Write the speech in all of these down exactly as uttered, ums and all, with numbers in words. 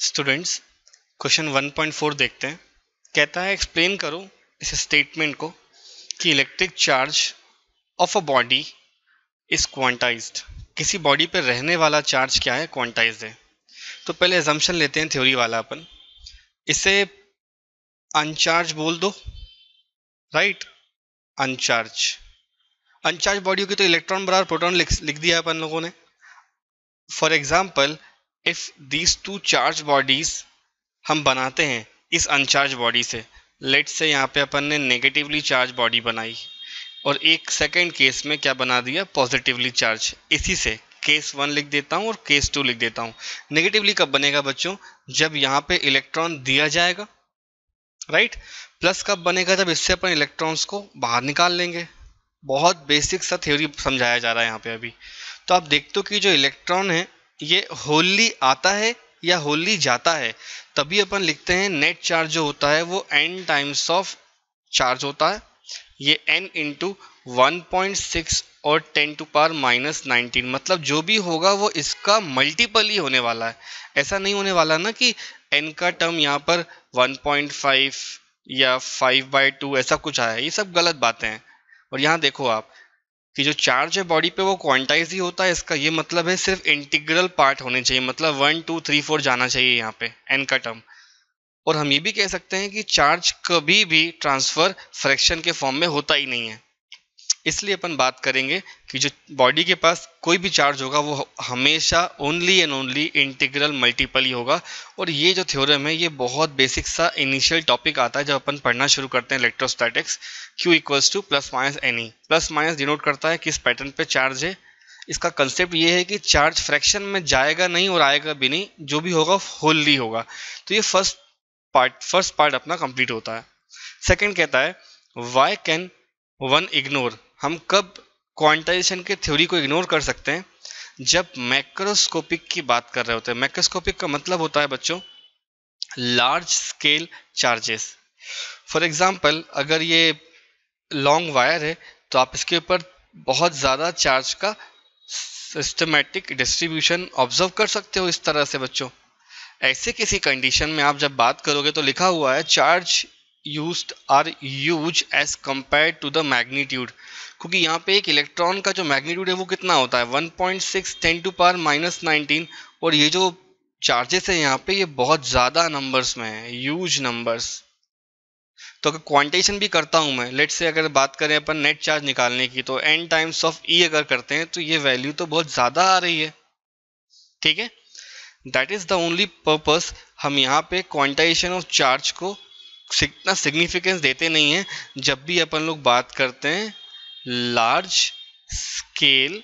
Students, question one point four देखते हैं। कहता है एक्सप्लेन करो इस स्टेटमेंट को कि electric charge of a body is quantized. किसी बॉडी पर रहने वाला चार्ज क्या है? क्वांटाइज्ड है। तो पहले अजम्पशन लेते हैं थ्योरी वाला अपन। इसे अनचार्ज बोल दो, राइट। अनचार्ज अनचार्ज बॉडी की तो इलेक्ट्रॉन बराबर प्रोटॉन लिख, लिख दिया अपन लोगों ने। For example, if these two charge bodies हम बनाते हैं इस अनचार्ज बॉडी से, लेट से यहाँ पे अपन ने नेगेटिवली चार्ज बॉडी बनाई और एक सेकेंड केस में क्या बना दिया? Positively charge. इसी से केस वन लिख देता हूँ और केस टू लिख देता हूँ। नेगेटिवली कब बनेगा बच्चों? जब यहाँ पे इलेक्ट्रॉन दिया जाएगा, राइट। प्लस कब बनेगा? जब इससे अपन इलेक्ट्रॉन्स को बाहर निकाल लेंगे। बहुत बेसिक सा थ्योरी समझाया जा रहा है यहाँ पे अभी। तो आप देखते हो कि जो इलेक्ट्रॉन है ये होली आता है या होली जाता है, तभी अपन लिखते हैं नेट चार्ज जो होता है वो n टाइम्स ऑफ चार्ज होता है। ये n into one point six और ten to power minus nineteen, मतलब जो भी होगा वो इसका मल्टीपल ही होने वाला है। ऐसा नहीं होने वाला ना कि n का टर्म यहाँ पर वन पॉइंट फाइव या फाइव बाई टू ऐसा कुछ आया। ये सब गलत बातें हैं। और यहाँ देखो आप कि जो चार्ज है बॉडी पे वो क्वांटाइज ही होता है। इसका ये मतलब है सिर्फ इंटीग्रल पार्ट होने चाहिए, मतलब वन टू थ्री फोर जाना चाहिए यहाँ पे एन का टर्म। और हम ये भी कह सकते हैं कि चार्ज कभी भी ट्रांसफर फ्रैक्शन के फॉर्म में होता ही नहीं है। इसलिए अपन बात करेंगे कि जो बॉडी के पास कोई भी चार्ज होगा वो हमेशा only and only integral multiple ही होगा। और ये जो थ्योरम है ये बहुत बेसिक सा इनिशियल टॉपिक आता है जब अपन पढ़ना शुरू करते हैं electrostatics. Q equals to plus minus N E. Plus minus denote करता है किस पैटर्न पे चार्ज है। इसका कंसेप्ट ये है कि चार्ज फ्रैक्शन में जाएगा नहीं और आएगा भी नहीं, जो भी होगा होली होगा। तो ये फर्स्ट पार्ट फर्स्ट पार्ट अपना कंप्लीट होता है। सेकेंड कहता है वाई कैन वन इग्नोर। हम कब क्वांटाइजेशन के थ्योरी को इग्नोर कर सकते हैं? जब मैक्रोस्कोपिक की बात कर रहे होते हैं। मैक्रोस्कोपिक का मतलब होता है बच्चों large scale charges. For example, अगर ये लॉन्ग वायर है तो आप इसके ऊपर बहुत ज़्यादा चार्ज का सिस्टमैटिक डिस्ट्रीब्यूशन ऑब्जर्व कर सकते हो इस तरह से बच्चों। ऐसे किसी कंडीशन में आप जब बात करोगे तो लिखा हुआ है charge used are huge as compare to the magnitude. क्योंकि यहाँ पे एक इलेक्ट्रॉन का जो मैग्नीट्यूड है वो कितना होता है? One point six ten to power minus nineteen. और ये जो चार्जेस है यहाँ पे ये बहुत ज़्यादा नंबर्स में है, ह्यूज नंबर्स। तो अगर क्वांटाइजेशन भी करता हूँ मैं, लेट से अगर बात करें अपन नेट चार्ज निकालने की, तो n टाइम्स ऑफ e अगर करते हैं तो ये वैल्यू तो बहुत ज़्यादा आ रही है, ठीक है। That is the only purpose हम यहाँ पे क्वांटाइजेशन ऑफ चार्ज को इतना सिग्निफिकेंस देते नहीं हैं जब भी अपन लोग बात करते हैं लार्ज स्केल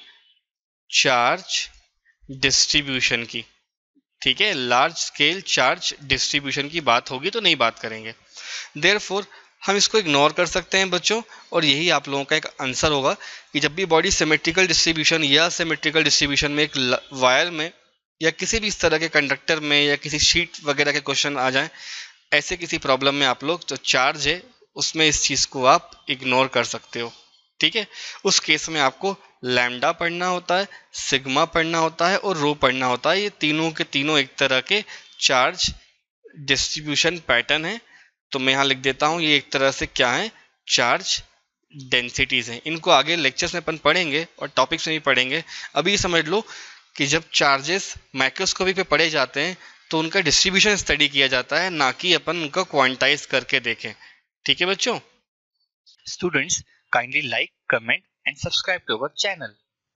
चार्ज डिस्ट्रीब्यूशन की, ठीक है। लार्ज स्केल चार्ज डिस्ट्रीब्यूशन की बात होगी तो नहीं बात करेंगे। देयरफॉर हम इसको इग्नोर कर सकते हैं बच्चों। और यही आप लोगों का एक आंसर होगा कि जब भी बॉडी सिमेट्रिकल डिस्ट्रीब्यूशन या सिमेट्रिकल डिस्ट्रीब्यूशन में एक वायर में या किसी भी इस तरह के कंडक्टर में या किसी शीट वगैरह के क्वेश्चन आ जाएं, ऐसे किसी प्रॉब्लम में आप लोग जो चार्ज है उसमें इस चीज़ को आप इग्नोर कर सकते हो, ठीक है। उस केस में आपको लैम्डा पढ़ना होता है, सिग्मा पढ़ना होता है और रो पढ़ना होता है। ये तीनों के तीनों एक तरह के चार्ज डिस्ट्रीब्यूशन पैटर्न है। तो मैं यहाँ लिख देता हूँ ये एक तरह से क्या है? चार्ज डेंसिटीज़ हैं। इनको आगे लेक्चर्स में अपन पढ़ेंगे और टॉपिक्स में भी पढ़ेंगे। अभी समझ लो कि जब चार्जेस माइक्रोस्कोपी पे पढ़े जाते हैं तो उनका डिस्ट्रीब्यूशन स्टडी किया जाता है, ना कि अपन उनका क्वांटाइज करके देखें, ठीक है बच्चों। Students, kindly like, comment and subscribe to our channel.